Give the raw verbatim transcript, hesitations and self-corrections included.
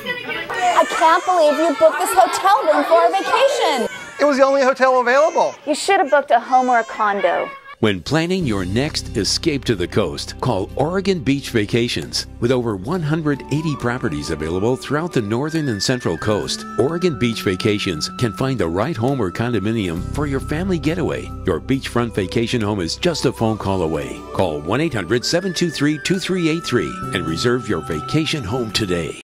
I can't believe you booked this hotel room for our vacation. It was the only hotel available. You should have booked a home or a condo. When planning your next escape to the coast, call Oregon Beach Vacations. With over one hundred eighty properties available throughout the northern and central coast, Oregon Beach Vacations can find the right home or condominium for your family getaway. Your beachfront vacation home is just a phone call away. Call one eight hundred, seven two three, two three eight three and reserve your vacation home today.